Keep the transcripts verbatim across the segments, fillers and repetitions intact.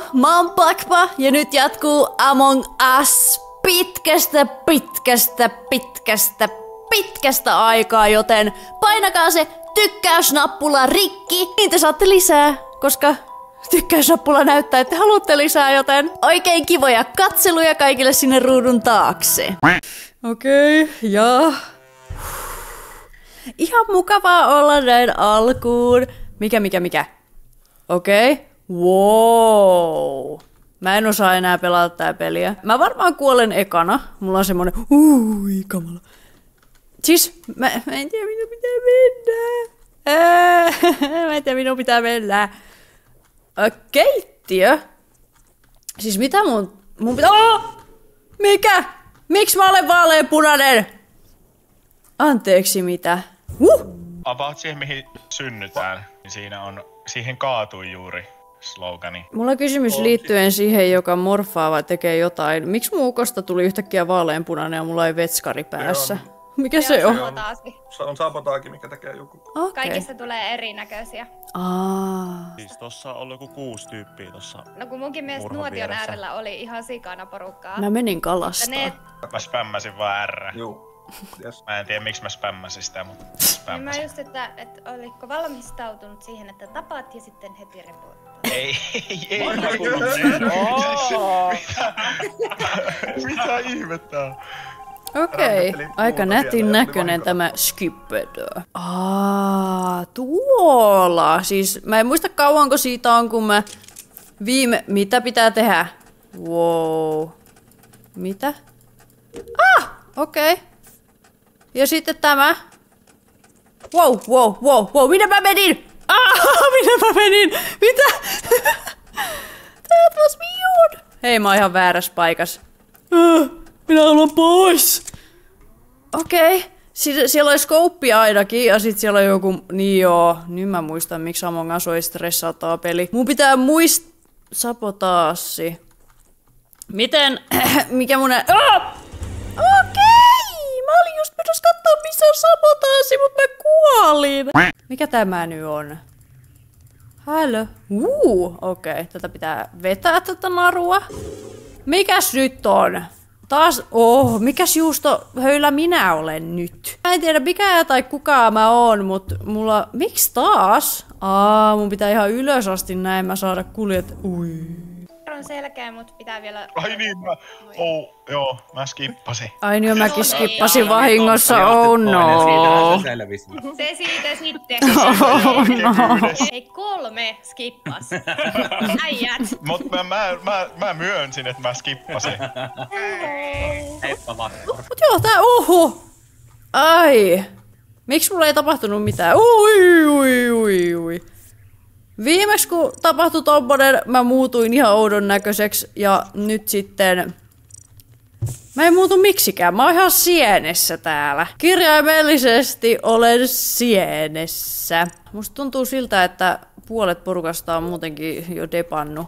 mä oon Pakpa ja nyt jatkuu Among Us pitkästä, pitkästä, pitkästä, pitkästä aikaa, joten painakaa se tykkäysnappula rikki, niin te saatte lisää, koska tykkäysnappula näyttää, että haluatte lisää, joten oikein kivoja katseluja kaikille sinne ruudun taakse. Okei, okay, ja... Ihan mukavaa olla näin alkuun. Mikä, mikä, mikä? Okei. Okay. Wow. Mä en osaa enää pelata tää peliä. Mä varmaan kuolen ekana. Mulla on semmonen... Ui, kamala. Siis, mä, mä en tiedä, minun pitää mennä. Ää, mä en tiedä, minun pitää mennä. Ä, keittiö? Siis mitä mun... Mun pitää... Oh! Mikä? Miksi mä olen vaaleanpunainen? Anteeksi, mitä? Huh! About siihen, mihin synnytään, niin siinä on... Siihen kaatui juuri slogani. Mulla on kysymys liittyen siihen, joka morfaa vai tekee jotain. Miksi mun ukosta tuli yhtäkkiä vaaleanpunainen ja mulla ei vetskari päässä? Mikä se on? Se on sabotaagi, mikä tekee joku. Okay. Kaikista tulee erinäköisiä. Aa. Siis tossa on joku kuusi tyyppiä tossa. No kun munkin mielestä nuotion äärellä oli ihan sikana porukkaa. Mä menin kalastaa. Ne... Mä spämmäsin vaan R. Juu. Yes. Mä en tiedä miksi mä spämmäsin sitä, mutta spämmäsin. Niin mä just, että, että oliko valmistautunut siihen, että tapaat ja sitten heti reporttaa. Ei, ei, ei. Mitä ihmettä? Okei, okay. Aika nätin näköinen tämä Skippedo. Aa, tuolla. Siis mä en muista kauanko siitä on, kun mä viime... Mitä pitää tehdä? Wow. Mitä? Ah, okei. Okay. Ja sitten tämä. Wow, wow, wow, wow. Minä mä menin? Ah, minä mä menin? Mitä? That was weird. Hei, mä oon ihan väärässä paikassa. Minä haluan pois. Okei. Okay. Sie siellä oli skouppi ainakin ja sit siellä on joku... Niin joo, nyt mä muistan miksi Among Us oli stressaattaa peli. Mun pitää muist... Sabotaassi. Miten... Mikä mun... Oh! Okei! Mä olin just menossa kattoo missä on sabotaassi, mut mä kuolin. Mikä tämä nyt on? Hälö? Uu, okei. Okay. Tätä pitää vetää tätä narua. Mikäs nyt on? Taas, oh, mikäs juusto höylä minä olen nyt? Mä en tiedä mikä tai kuka mä oon, mut mulla... Miksi taas? Aa, mun pitää ihan ylös asti näin mä saada kuljet... Ui. On selkeä, mut pitää vielä... Ai niin, mä... Oh, joo, mä skippasin. Ai niin, mäkin skippasin vahingossa, oh no. Se siitä sitten. Oh no. Ei kolme skippas. Äijät. Mut mä, mä, mä, mä myönsin, että mä skippasin. Heippa vaan. Mut joo, tää oho. Ai. Miksi mulla ei tapahtunut mitään? Ui, ui, ui, ui. Viimeksi kun tapahtui tommonen, mä muutuin ihan oudon näköiseksi ja nyt sitten... Mä en muutu miksikään, mä oon ihan sienessä täällä. Kirjaimellisesti olen sienessä. Musta tuntuu siltä, että puolet porukasta on muutenkin jo depannu.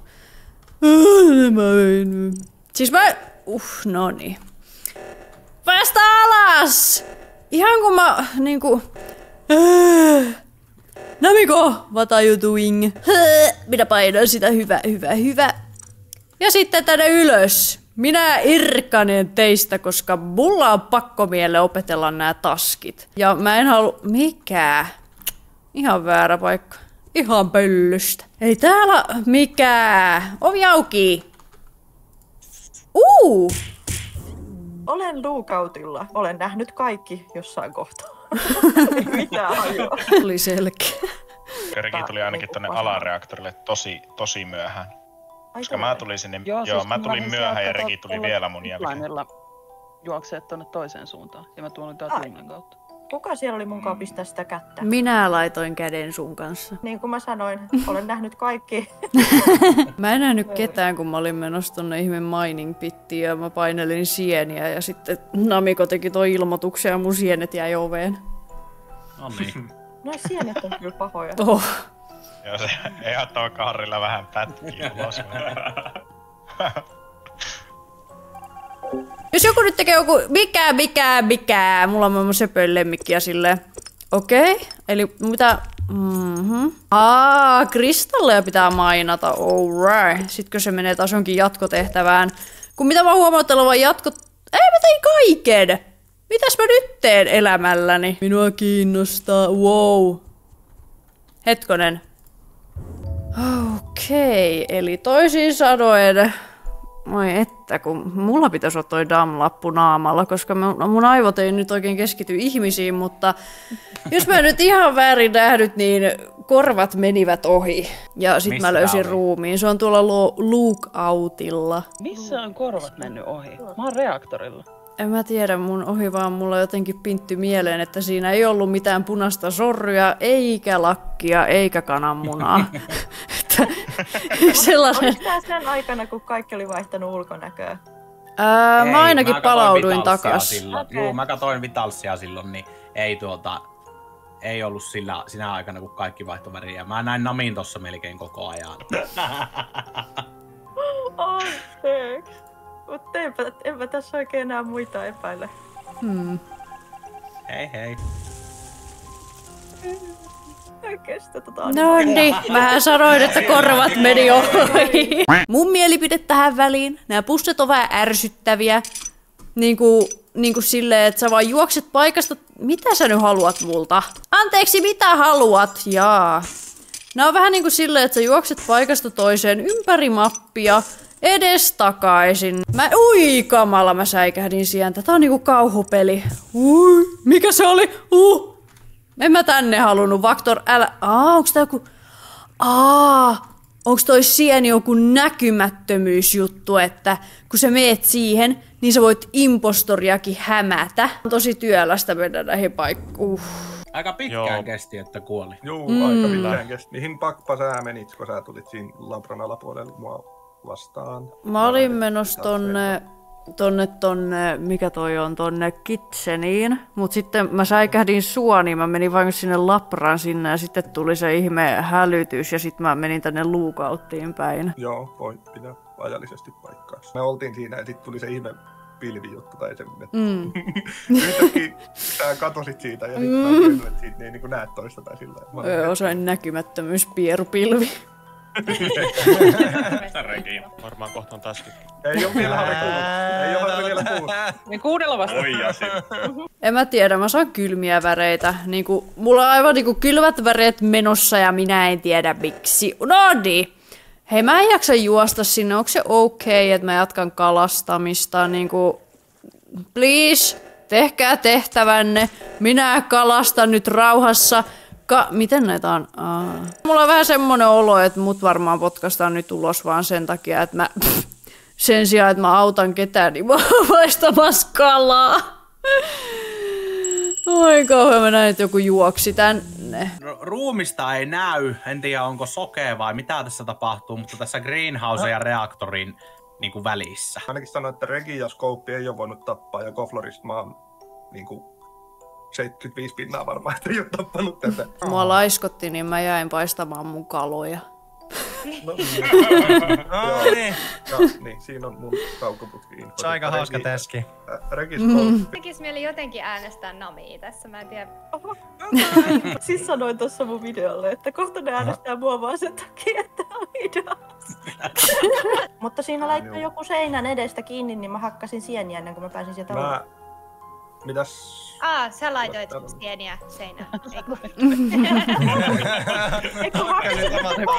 Siis mä... Uh, noni. Päästä alas! Ihan kun mä niinku... Namiko, what are you doing? Minä painan sitä, hyvä, hyvä, hyvä. Ja sitten tänne ylös. Minä irkkanen teistä, koska mulla on pakko mielle opetella nämä taskit. Ja mä en halua... Mikä? Ihan väärä paikka. Ihan pöllystä. Ei täällä... Mikä? Ovi auki. Uu! Olen luukautilla. Olen nähnyt kaikki jossain kohtaa. Ei mitään hajoa. Oli selkeä. Riki tuli ainakin tonne alareaktorille tosi, tosi myöhään. Koska mä tulin sinne, joo, joo siis mä tulin myöhään ja Riki tuli vielä mun jälkeen. Juoksee tonne toiseen suuntaan ja mä tuon tää tunnen kautta. Kuka siellä oli munkaan pistää sitä kättä? Minä laitoin käden sun kanssa. Niin kuin mä sanoin, olen nähnyt kaikki. Mä en nähnyt ketään, kun mä olin menossa tonne ihme mining pittiin ja mä painelin sieniä ja sitten Namiko teki toi ilmoituksen ja mun sienet jäi oveen. No niin. No sienet on kyllä pahoja. Oh. Joo, se ehdottoman Harrilla vähän pätkii ulos. Jos joku nyt tekee joku mikä, mikä, mikä, mulla on mun söpön lemmikkiä silleen. Okei, okay. Eli mitä... Mm. Mm-hmm. Aa, kristalleja pitää mainata, alright. Sitten kun se menee taas jonkin jatkotehtävään. Kun mitä mä huomaan, että vaan jatkot... Ei, mä tein kaiken! Mitäs mä nyt teen elämälläni? Minua kiinnostaa, wow. Hetkonen. Okei, okay, eli toisin sanoen... Moi että, kun mulla pitäisi olla toi dam-lappu naamalla, koska mun, mun aivot ei nyt oikein keskity ihmisiin, mutta jos mä nyt ihan väärin nähnyt, niin korvat menivät ohi. Ja sit Missä mä löysin ruumiin. Se on tuolla lookoutilla. Missä on korvat mennyt ohi? Mä oon reaktorilla. En mä tiedä, mun ohi vaan mulla jotenkin pintty mieleen, että siinä ei ollut mitään punaista sorrya, eikä lakkia, eikä kananmunaa. Sellainen... Oliko tää sen aikana, kun kaikki oli vaihtanut ulkonäköä? Ää, ei, mä ainakin mä palauduin takas. Okay. Juu, mä katoin Vitalsia silloin, niin ei tuota... Ei ollut sillä, sinä aikana, kun kaikki vaihtoi väriä. Mä näin Namin tossa melkein koko ajan. Anteeksi. Mutta enpä, enpä tässä oikein enää muita epäile. Hmm. Hei hei. En kestä tota. No niin, mähän sanoin, että korvat meni ohi. Mun mielipide tähän väliin. Nämä pusset on vähän ärsyttäviä. Niinku, niinku silleen, että sä vaan juokset paikasta. Mitä sä nyt haluat multa? Anteeksi, mitä haluat? Jaa. Nämä on vähän niinku silleen, että sä juokset paikasta toiseen ympäri mappia. Edes takaisin. Mä, ui kamala, mä säikähdin sieltä. Tää on niinku kauhupeli. Ui, mikä se oli? Uh. En mä tänne halunnut. Vaktor, älä... Aa, onks tää joku... Aa, onks toi sieni joku näkymättömyysjuttu, että kun sä meet siihen, niin sä voit impostoriakin hämätä. On tosi työlästä mennä näihin paikkoihin. Uh. Aika pitkään Joo. kesti, että kuoli. Juu, mm. aika pitkään kesti. Mihin pakpa sä menit, kun sä tulit siinä labran alapuolella mua vastaan? Mä olin menossa tonne, tonne, tonne, mikä toi on, tonne Kitseniin. Mut sitten mä säikähdin sua, niin mä menin vain sinne labran sinne ja sitten tuli se ihme hälytys ja sitten mä menin tänne lookouttiin päin. Joo, voi pitää ajallisesti paikkaa. Me oltiin siinä ja sitten tuli se ihme pilvijuttu tai semmoinen. Mm. Yhtäkkiä sä katosit siitä ja sitten mm. mä kysyin, että siitä ei niin näe toista tai sillä tavalla. Joo, se on näkymättömyyspierupilvi. Varmaan kohta on tässäkin. Ei oo vielä hare kuullut. Ei oo hare vielä kuullut. Niin kuudella vasta. Oi jasi. En mä tiedä, mä saan kylmiä väreitä. Niinku, mulla on aivan niinku kylmät väreet menossa ja minä en tiedä miksi. No niin. Hei, mä en jaksa juosta sinne. Onko se okei, okay, että mä jatkan kalastamista? Niinku, please, tehkää tehtävänne. Minä kalastan nyt rauhassa. Ka- Miten näitä on? Aa. Mulla on vähän semmonen olo, että mut varmaan potkastaan nyt ulos vaan sen takia, että mä pff, sen sijaan, että mä autan ketään, niin mä oon vaistamassa kalaa. Oi kauhean, mä näin, että joku juoksi tänne. Ruumista ei näy. En tiedä, onko sokea vai mitä tässä tapahtuu, mutta tässä greenhouse ja reaktorin niin kuin välissä. Ainakin sanoin, että Regi ja Scope ei ole voinut tappaa ja Goflorista mä oon niin kuin seitsemänkymmentäviisi pinnaa varmaan, että ei ole tappanut tätä. Mua laiskotti, niin mä jäin paistamaan mun kaloja. No niin. No niin. Ja, niin, siinä on mun kaukoputki-info. Se on aika hauska teski. Äh, Regi Scope. Tekis mieli jotenkin äänestää Namia tässä, mä en tiedä. Siis sanoin tuossa mun videolle, että kohta ne äänestää mua vaan sen takia, että on hidas. Mutta siinä laittoi joku seinän edestä kiinni, niin mä hakkasin sieniä ennen kuin mä pääsin sieltä ulos. Mä... Mitäs? Aa, sä laitoit sieniä seinään. Eiku. Eikö hakkasin?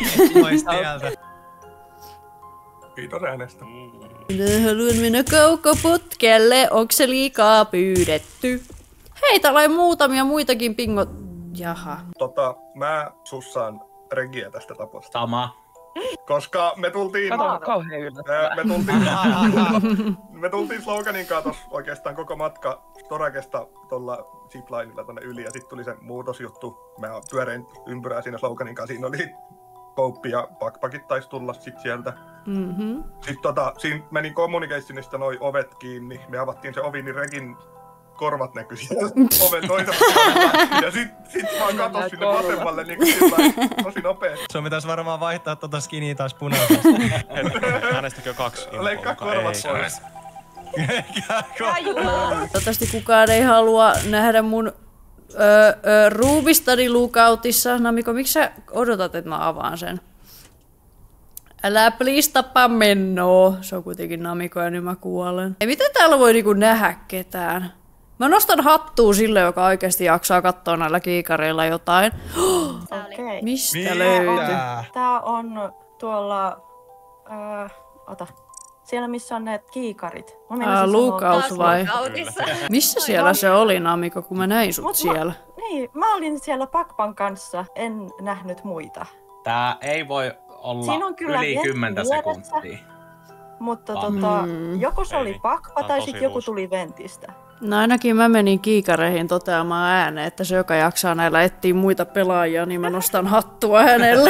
Kiitos äänestä. Minä haluan mennä kaukoputkelle, onko se liikaa pyydetty? Hei, täällä on muutamia muitakin pingot. Jaha. Tota, mä sussaan Regiä tästä taposta. Sama. Koska me tultiin... Kato, kauhean yllättävää. Me tultiin... me tultiin Sloganin kanssa oikeastaan koko matka Storakesta tuolla ziplinella tonne yli ja sitten tuli se muutosjuttu. Mä pyörein ympyrää siinä Sloganin kanssa. Siinä oli Kouppi ja Backpackit taisi tulla sit sieltä. Mm-hmm. Sitten tota, siinä meni communicationista noi ovet kiinni. Me avattiin se ovi, niin Regin korvat näkyi siellä oven toisella puolella. Ja sit, sit vaan katos sinne vasemmalle niin kuin sillä tosi nopeasti. Sun pitäis varmaan vaihtaa tota skiniä taas punaisesta. Äänestäkö kaksi infoa? Leikkaa korvat pois. Toivottavasti kukaan ei halua nähdä mun öö, öö, Ruubistani Lookoutissa. Namiko, miksi sä odotat, että mä avaan sen? Älä please tapaa mennoo. Se on kuitenkin Namiko ja nyt mä kuolen. Ei, miten täällä voi niinku nähdä ketään? Mä nostan hattua sille, joka oikeasti jaksaa katsoa näillä kiikareilla jotain. Okay. Mistä Mitä? löytyy? Tää on tuolla... Öö, ota. Siellä missä on ne kiikarit. Ah, Lookout vai? Missä siellä se oli, Namiko, kun mä näin sut Mut siellä? Mä, niin, mä olin siellä Pakpan kanssa, en nähnyt muita. Tää ei voi olla Siinä on kyllä yli ventti kymmentä vieressä. sekuntia. Mutta Ah. tota, Mm. joko se oli Ei, Pakpa tää on tai tosi sitten joku luus. tuli Ventistä. No ainakin mä menin kiikareihin toteamaan ääneen, että se, joka jaksaa näillä etsiä muita pelaajia, niin mä nostan hattua hänelle.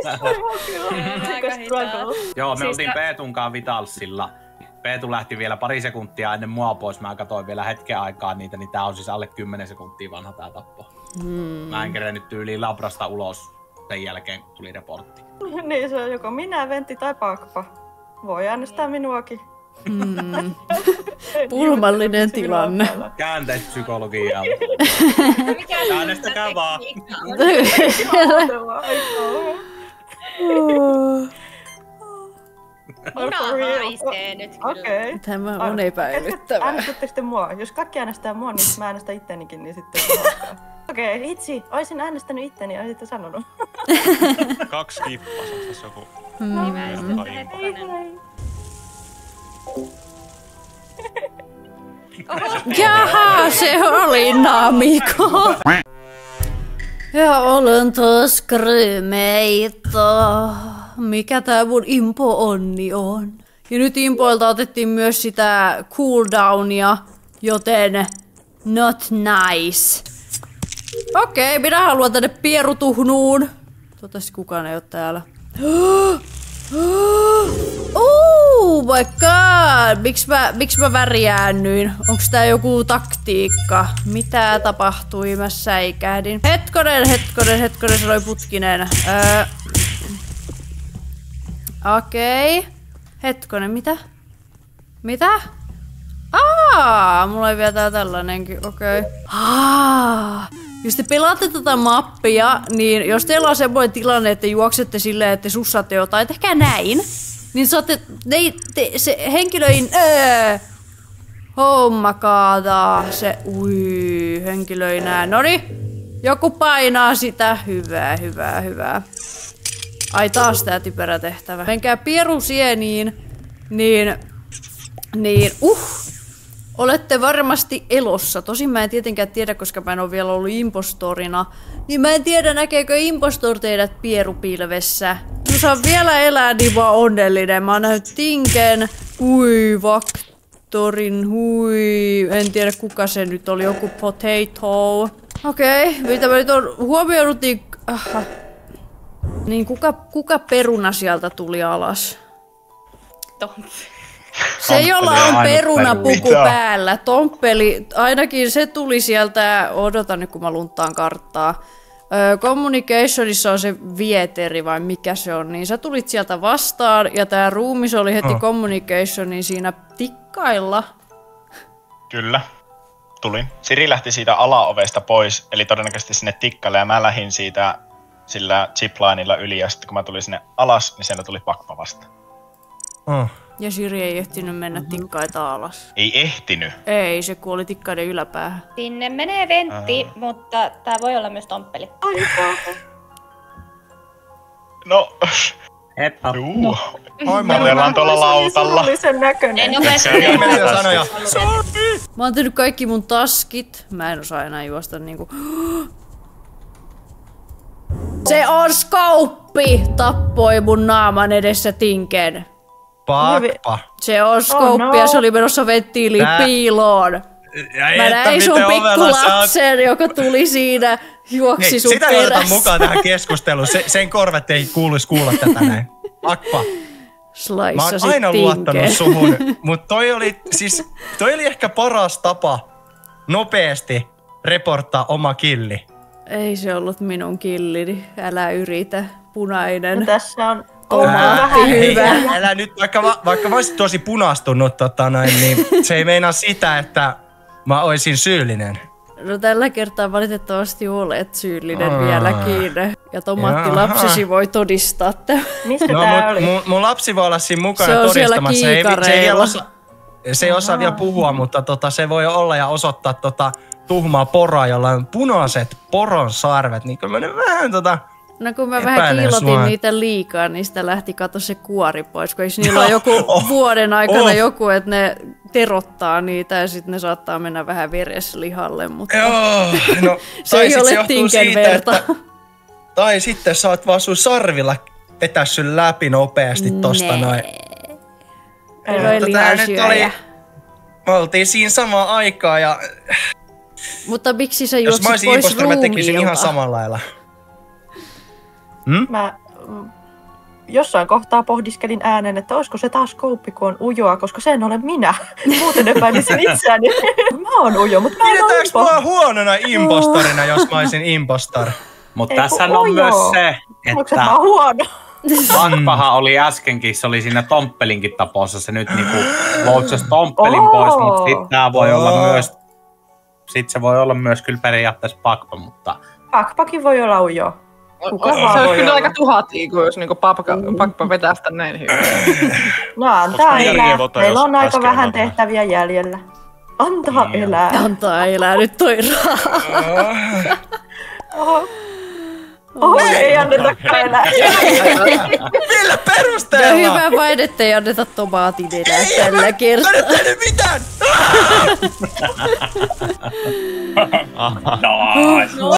Joo, me Siis oltiin tä- Peetunkaan Vitalsilla. Peetu lähti vielä pari sekuntia ennen mua pois. Mä katsoin vielä hetken aikaa niitä, niin tää on siis alle kymmenen sekuntia vanha tää tappo. Hmm. Mä en kerennyt tyyliin labrasta ulos sen jälkeen, kun tuli reportti. Niin se on joko minä, Ventti tai Pakpa. Voi äänestää minuakin. Hmm. Pulmallinen tilanne. Käänteispsykologiaa. Mikä se Äänestäkää on vaan. tekniikka? Muna haisee nyt kyllä. Okei. Tämä on epäilyttävää. Äänestättekö te mua? Jos kaikki äänestää mua, niin mä äänestän ittenikin, niin sitten on hauskaa. Okei, okay, itsi. Oisin äänestänyt itteni ja olisit sanonut. Kaksi kippas, onko tässä joku? Niin mä en Joka sitten impo. Epponen. Jaha, se oli Namiko. Ja olen taas kryymeitä. Mikä tää mun impo-onni on? Ja nyt impoilta otettiin myös sitä cooldownia, joten not nice. Okei, minä haluan tänne pierutuhnuun. Toivottavasti kukaan ei oo täällä. Oh my god! Miks mä, miks mä värjäännyin? Onks tää joku taktiikka? Mitä tapahtui? Mä säikähdin. Hetkonen, hetkonen, hetkonen, se oli putkinen. Öö. Okei. Okay. Hetkonen, mitä? Mitä? Aa, mulla ei vielä tää tällainenkin, okei. Okay. Aa, jos te pelaatte tätä mappia, niin jos teillä on semmoinen tilanne, että juoksette silleen, että sussaatte jotain, tehkää näin. Niin saatte, ne, te, se henkilöin, öö, homma kaataa, se, ui, henkilöin nää. Noniin, joku painaa sitä, hyvää, hyvää, hyvää. Ai taas tää typerä tehtävä. Menkää pierusieniin, niin, niin, uh, olette varmasti elossa. Tosin mä en tietenkään tiedä, koska mä en ole vielä ollut impostorina. Niin mä en tiedä, näkeekö impostor teidät pierupilvessä. Jos saan vielä elää, niin mä oon onnellinen. Mä oon nähnyt Tinken, hui, Vaktorin, hui, en tiedä kuka se nyt oli, joku Potato. Okei, okay, mitä mä nyt oon huomioinut, niin... Aha. Niin kuka, kuka peruna sieltä tuli alas? Tomppi. Se, jolla on ainut perunapuku peruna. päällä. Tomppeli, ainakin se tuli sieltä, odotan nyt kun mä luntaan karttaa. Ö, Communicationissa on se vieteri vai mikä se on, niin sä tulit sieltä vastaan ja tää ruumis oli heti Oh. Communicationin siinä tikkailla. Kyllä, tulin. Siri lähti siitä alaovesta pois, eli todennäköisesti sinne tikkalle, ja mä lähdin siitä sillä ziplineilla yli, ja sitten kun mä tulin sinne alas, niin siellä tuli Pakpa vasta. Oh. Ja Siri ei ehtinyt mennä tikkaita alas. Ei ehtinyt. Ei, se kuoli tikkaiden yläpäähän. Sinne menee Ventti, mutta tää voi olla myös Tomppeli. No, Heppa. juu. Oi, Me ollaan tuolla lautalla. Surullisen näköinen. En nopeasti. Ihmeellisiä sanoja. Mä oon tehnyt kaikki mun taskit. Mä en osaa enää juosta niinku... Se on Skouppi! Tappoi mun naaman edessä Tinken. Pakpa. Se on Skouppi no. ja se oli menossa venttiiliin Tää- piiloon. Ja Mä näin sun pikkulapsen, joka tuli siinä, juoksi Hei, sun sitä ei oteta perässä. mukaan tähän keskusteluun. Se, sen korvat ei kuuluisi kuulla tätä näin. Pakpa. Mä oon Slaissasit aina Tinken. luottanut suhun, mutta toi oli, siis, toi oli ehkä paras tapa nopeasti reporttaa oma killi. Ei se ollut minun killini. Älä yritä, punainen. No, tässä on Tomaatti vähän hyvä. Hei, älä nyt, vaikka, mä- vaikka mä olisin tosi punastunut, tota noin, niin se ei meinaa sitä, että mä olisin syyllinen. No tällä kertaa valitettavasti olet syyllinen Aa. vieläkin. Ja tomaattilapsesi voi todistaa tämän. Mistä No, tää mut, oli? mun, mun lapsi voi olla siinä mukana Se on siellä todistamassa. Ei, se ei, kiikareilla. osa, se ei osaa vielä puhua, mutta tota, se voi olla ja osoittaa tota tuhmaa poroa, jolla on punaiset poron sarvet. Niin kyllä mä nyt vähän tota... No kun mä vähän epäilen kiilotin sua. niitä liikaa, niin sitä lähti kato se kuori pois. Kun eikö niillä ole joku Oh, vuoden aikana oh. joku, että ne terottaa niitä ja sitten ne saattaa mennä vähän vereslihalle. Mutta Joo, no, se tai ei sit ole johtuu tinken siitä, verta. että- Tai sitten sä oot vaan sun sarvilla vetää sun läpi nopeasti tosta Nee. noin. Ei Mutta ole tää lihaa nyt syöjä. oli- Me oltiin siinä samaan aikaan ja Mutta miksi sä jos juotsit mä olisin pois impostori, mä tekisin ihan ruumiilta? samalla lailla. Mä mm, jossain kohtaa pohdiskelin äänen, että olisiko se taas kouppi, kun on ujoa, koska sen olen minä. Muuten epäilisin itseäni. Mä oon ujo, mutta mä en ole Pidetäänkö impo. mua huonona impostorina, jos mä olisin impostor? Mutta Ei, tässä kun on ujo. myös se, Onko se että mä oon huono? Vakpahan oli äskenkin, se oli siinä Tomppelinkin tapossa, se nyt niinku loutsasi Tomppelin Oo. pois, mutta sit tää voi olla Oo. myös, sit se voi olla myös kyllä periaatteessa Pakpa, mutta Pakpakin voi olla ujo. Kuka Se vaan olisi voi kyllä olla. aika tuhatiiku, jos niinku papka, pakpa vetää sitä näin hyvin. No antaa Onks meidän elää. järjevota, Meillä jos on aika äsken vähän on vähän? tehtäviä jäljellä. Antaa Niin. elää. Antaa elää nyt toi rahaa. Oho. Oho, ei annetakaan elää. Millä No perusteella? hyvä vain, ettei anneta tomaatin enää tällä kertaa. Mä en tehnyt mitään! nice.